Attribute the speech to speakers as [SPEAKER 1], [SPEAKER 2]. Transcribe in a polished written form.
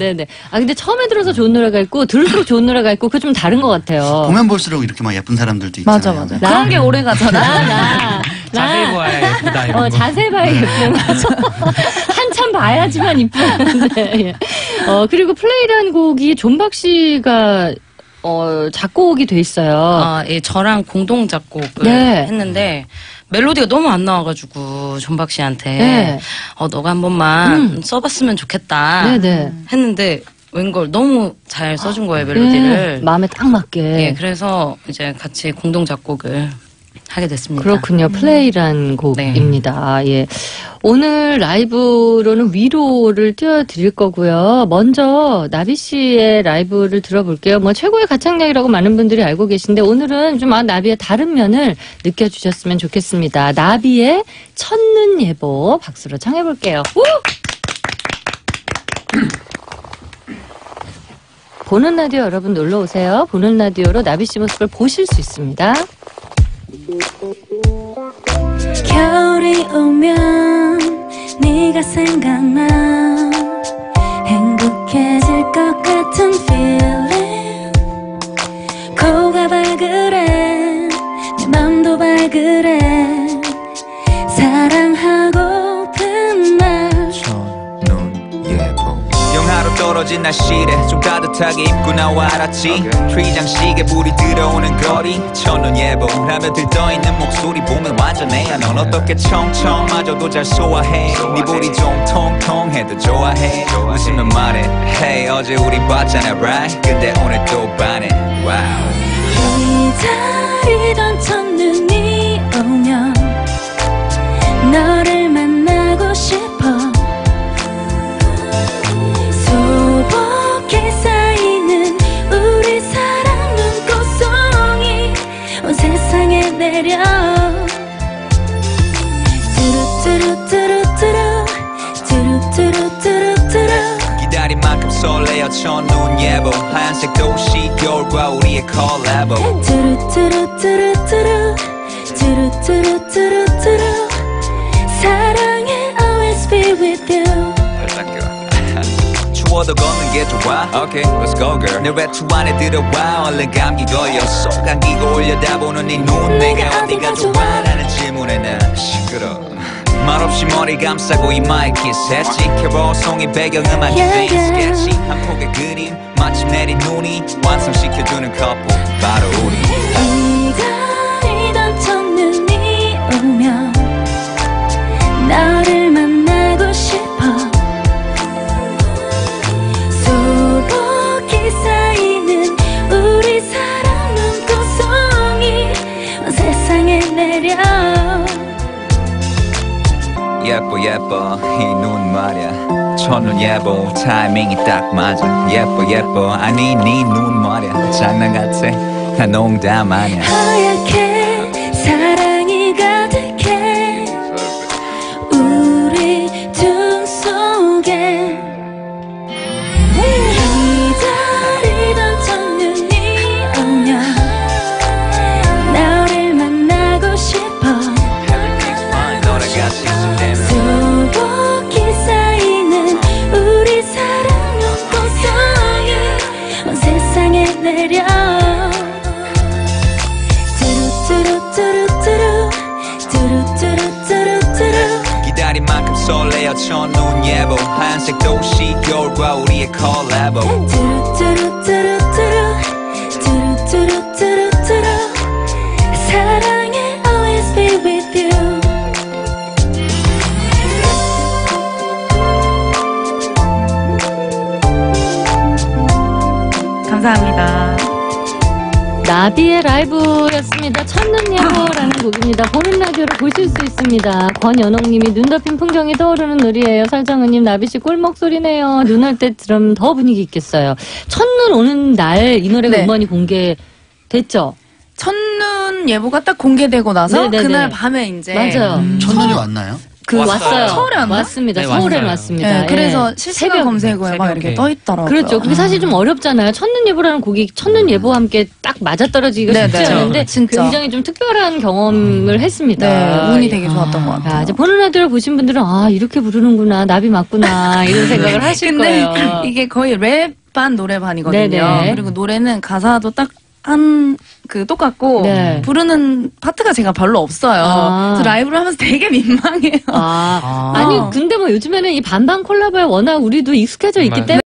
[SPEAKER 1] 네네. 아 근데 처음에 들어서 좋은 노래가 있고 들을수록 좋은 노래가 있고 그거 좀 다른 것 같아요.
[SPEAKER 2] 보면 볼수록 이렇게 막 예쁜 사람들도 있잖아요.
[SPEAKER 3] 맞아. 그런 게 오래 가잖아.
[SPEAKER 4] 자세히 봐야 예쁘다. 이런 거.
[SPEAKER 1] 자세히 봐야 예쁜 거죠. 한참 봐야지만 이쁜데. 예. 그리고 플레이라는 곡이 존박 씨가 작곡이 돼 있어요.
[SPEAKER 3] 예, 저랑 공동 작곡을
[SPEAKER 1] 네.
[SPEAKER 3] 했는데 멜로디가 너무 안 나와가지고 존박 씨한테
[SPEAKER 1] 네.
[SPEAKER 3] 너가 한 번만 써봤으면 좋겠다
[SPEAKER 1] 네네.
[SPEAKER 3] 했는데 웬걸 너무 잘 써준 거예요 멜로디를.
[SPEAKER 1] 네. 마음에 딱 맞게.
[SPEAKER 3] 예, 그래서 이제 같이 공동 작곡을 하게 됐습니다.
[SPEAKER 1] 그렇군요. 플레이란 곡입니다.
[SPEAKER 3] 네.
[SPEAKER 1] 예. 오늘 라이브로는 위로를 띄워드릴 거고요. 먼저 나비 씨의 라이브를 들어볼게요. 뭐 최고의 가창력이라고 많은 분들이 알고 계신데 오늘은 좀 나비의 다른 면을 느껴주셨으면 좋겠습니다. 나비의 첫눈 예보 박수로 청해볼게요. 우! 보는 라디오 여러분 놀러 오세요. 보는 라디오로 나비 씨 모습을 보실 수 있습니다.
[SPEAKER 5] 겨울이 오면 네가 생각나 행복해질 것 같은 feeling 코가 발그레 내 맘도 발그레 사랑하고픈 날
[SPEAKER 6] 첫눈 예보 영하로 떨어진 날씨래 좀 따뜻하게 입고 나와 알았지 트리장식에 불이 들어오는 거리 첫눈 예보라며 들떠있는 목소리 보면 완전 애야 넌 어떻게 청청마저도 잘 소화해 네 볼이 좀 통통해도 좋아해 웃으면 말해 Hey 어제 우리 봤잖아 right 근데 오늘 또 반해 wow
[SPEAKER 5] 기다리던 첫눈이 오면 너를 만나고 싶어 소복히 쌓이는 우리 사랑 눈꽃송이 온 세상에 내려 뚜루뚜루뚜루뚜루 뚜루뚜루뚜루뚜루
[SPEAKER 6] 기다린 만큼 설레어 첫눈 예보 하얀색 도시 겨울과 우리의 콜라보
[SPEAKER 5] 뚜루뚜루뚜루뚜루 뚜루뚜루뚜루뚜루 사랑해 always be with you
[SPEAKER 6] 추워도 걷는 게 좋아 Okay, let's go girl 내 외투 안에 들어와 얼른 감기 걸려 속 안기고 올려다보는 네 눈 내게 어디가 좋아 라는 질문에 난 시끄러 말없이 머리 감싸고 이마에 키스했지 캐롤송이 배경음악이 된 스케치 한 폭의 그림 마침 내린 눈이 완성시켜주는 커플 바로 우리
[SPEAKER 5] 기다리던 첫눈이 오면 너를 만나고 싶어 소복히 쌓이는 우리 사랑 눈꽃송이 온 세상에 내려
[SPEAKER 6] 예뻐 예뻐 이 눈 말야 첫눈 예보 타이밍이 딱 맞아 예뻐 아니 네 눈 말야 장난 같아 다 농담 아니야
[SPEAKER 5] 하얗게 사랑이 가득해 우리 두 속에 기다리던 첫눈이 오면 너를 만나고 싶어 소복히 쌓이는 우리 사랑 눈꽃송이 온 세상에 내려 뚜루뚜루뚜루뚜루 뚜루뚜루뚜루뚜루
[SPEAKER 6] 기다린 만큼 설레어 첫눈 예보 하얀색 도시 겨울과 우리의 콜라보
[SPEAKER 5] 뚜루뚜루뚜루뚜루 뚜루뚜루뚜루뚜루 사랑해 always be with you
[SPEAKER 3] 감사합니다.
[SPEAKER 1] 나비의 라이브였습니다. 첫눈 예보라는 곡입니다. 보는 라디오로 보실 수 있습니다. 권연옥님이 눈 덮인 풍경이 떠오르는 노래예요. 설정은님 나비씨 꿀 목소리네요. 눈 올 때 들으면 더 분위기 있겠어요. 첫눈 오는 날 이 노래가
[SPEAKER 3] 네.
[SPEAKER 1] 음원이 공개됐죠?
[SPEAKER 3] 첫눈 예보가 딱 공개되고 나서
[SPEAKER 1] 네네네.
[SPEAKER 3] 그날 밤에 이제
[SPEAKER 1] 맞아요.
[SPEAKER 2] 첫눈이 왔나요?
[SPEAKER 1] 왔어요.
[SPEAKER 7] 서울에 왔나?
[SPEAKER 1] 왔습니다.
[SPEAKER 4] 네,
[SPEAKER 1] 서울에
[SPEAKER 4] 왔어요.
[SPEAKER 1] 왔습니다.
[SPEAKER 7] 네, 그래서
[SPEAKER 1] 예.
[SPEAKER 7] 실시간
[SPEAKER 1] 새벽.
[SPEAKER 7] 검색어에 막
[SPEAKER 4] 새벽에.
[SPEAKER 7] 이렇게 떠 있더라고요.
[SPEAKER 1] 그렇죠. 그게 사실 좀 어렵잖아요. 첫눈 예보라는 곡이 첫눈 예보와 함께 딱 맞아떨어지기가
[SPEAKER 7] 네,
[SPEAKER 1] 쉽지
[SPEAKER 7] 네.
[SPEAKER 1] 않은데
[SPEAKER 7] 진짜.
[SPEAKER 1] 굉장히 좀 특별한 경험을 했습니다.
[SPEAKER 7] 네, 운이 되게 좋았던 것
[SPEAKER 1] 아,
[SPEAKER 7] 같아요.
[SPEAKER 1] 이제 보는 라디오를 보신 분들은 아 이렇게 부르는구나 나비 맞구나 이런 생각을 하실
[SPEAKER 7] 근데
[SPEAKER 1] 거예요.
[SPEAKER 7] 이게 거의 랩 반 노래 반이거든요.
[SPEAKER 1] 네네.
[SPEAKER 7] 그리고 노래는 가사도 딱 똑같고
[SPEAKER 1] 네.
[SPEAKER 7] 부르는 파트가 제가 별로 없어요.
[SPEAKER 1] 아.
[SPEAKER 7] 그래서 라이브를 하면서 되게 민망해요.
[SPEAKER 1] 아니 근데 뭐 요즘에는 이 반반 콜라보에 워낙 우리도 익숙해져 있기
[SPEAKER 7] 네.
[SPEAKER 1] 때문에